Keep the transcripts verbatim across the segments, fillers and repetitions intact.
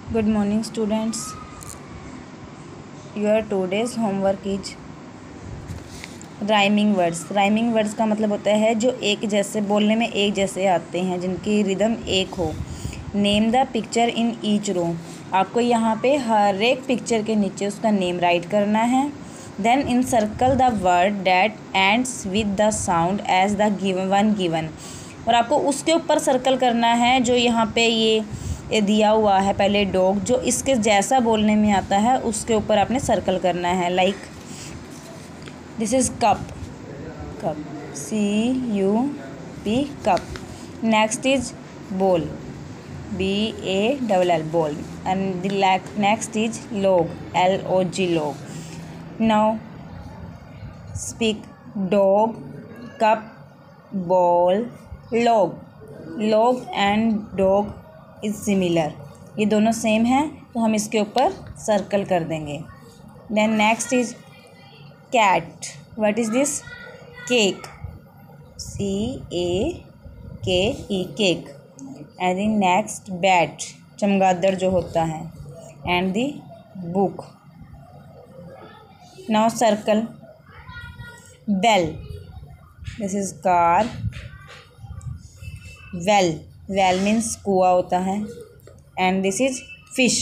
Good morning, students. Your today's homework is rhyming words. Rhyming words का मतलब होता है जो एक जैसे बोलने में एक जैसे आते हैं, जिनकी रिदम एक हो। Name the picture in each row. आपको यहाँ पे हर एक पिक्चर के नीचे उसका नेम राइट करना है। Then in circle the word that ends with the sound as the given one given. और आपको उसके ऊपर सर्कल करना है जो यहाँ पे ये ये दिया हुआ है पहले डॉग, जो इसके जैसा बोलने में आता है उसके ऊपर आपने सर्कल करना है। Like this is cup, cup C U P cup. Next is ball, B A double L ball. And the next is log, L O G log. Now speak dog, cup, ball, log. Log and dog is similar, ये दोनों same हैं तो हम इसके ऊपर circle कर देंगे। Then next is cat, what is this? Cake, C A K E cake. And the next bat, चमगादड़ जो होता है। And the book. Now circle bell, this is car. Well, well means कुआ होता है। And this is fish,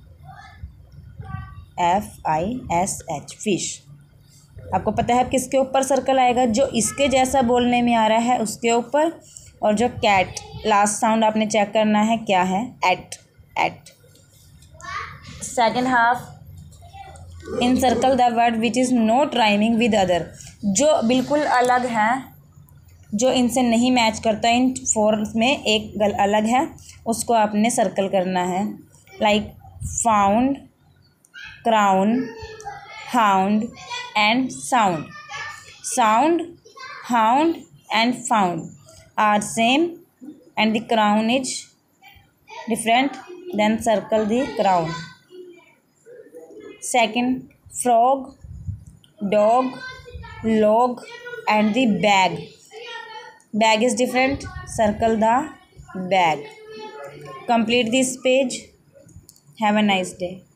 F I S H fish. आपको पता है किसके ऊपर सर्कल आएगा? जो इसके जैसा बोलने में आ रहा है उसके ऊपर। और जो कैट, लास्ट साउंड आपने चेक करना है क्या है? At, at. Second half, in circle the word which is not rhyming with other. जो बिल्कुल अलग है, जो इनसे नहीं मैच करता, इन फोर में एक गल अलग है, उसको आपने सर्कल करना है। Like found, crown, hound and sound. Sound, hound and found are same and the crown is different, then circle the crown. Second, frog, dog, log and the bag. Bag is different, circle the bag. Complete this page. Have a nice day.